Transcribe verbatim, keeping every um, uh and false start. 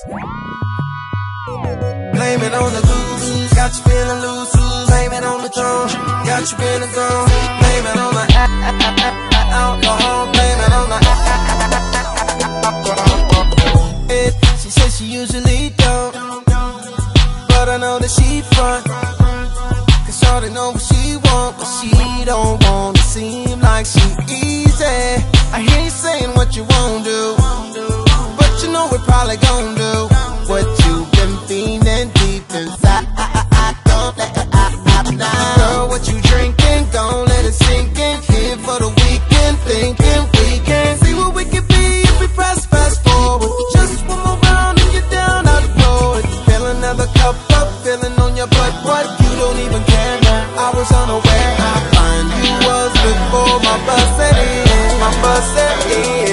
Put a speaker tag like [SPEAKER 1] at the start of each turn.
[SPEAKER 1] Blame it on the goose, got you feeling loose. Blame it on the throne, got you feeling gone. Blame it on the alcohol, blame it on the alcohol. She says she usually don't, but I know that she front. Cause shorty know what she want, but she don't want to seem like she easy. I hear you saying what you won't do, but you know we probably gon' do what you've been feeling deep inside. I, I, I don't let it out, out now. Girl, what you drinking? Gon' let it sink in. Here for the weekend, thinking we can see what we can be if we press fast forward. Just one more round and you're down out the road. Fill another cup up, feeling on your butt. What? You don't even care now. I was unaware how fine you was before my bus set in. My bus set in.